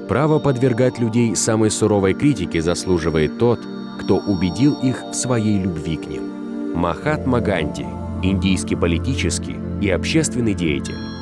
Право подвергать людей самой суровой критике заслуживает тот, кто убедил их в своей любви к ним. Махатма Ганди – индийский политический и общественный деятель.